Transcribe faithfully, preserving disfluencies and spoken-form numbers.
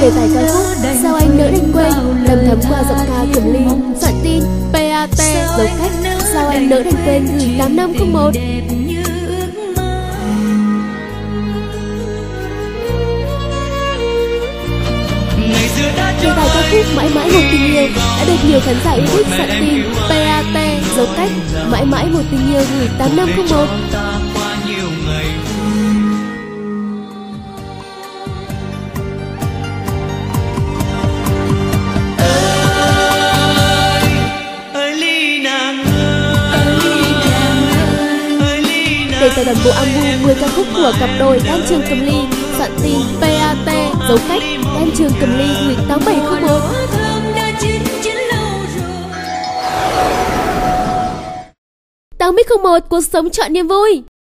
Đề tài ca khúc Sao Anh Nỡ Đành Quên đầm thắm qua giọng ca Cẩm Ly. Soạn tin pê a tê dấu cách Sao Anh Nỡ Đành Quên gửi tám năm không một. Đề tài ca khúc Mãi Mãi Một Tình Yêu đã được nhiều khán giả yêu thích. Soạn tin pê a tê dấu cách Mãi Mãi Một Tình Yêu gửi tám năm không một. Đề tài toàn bộ album mười ca khúc của cặp đôi Đan Trường Cẩm Ly. Soạn tin pê a tê dấu cách Đan Trường Cẩm Ly gửi tám bảy không một. tám mươi không một, cuộc sống chọn niềm vui.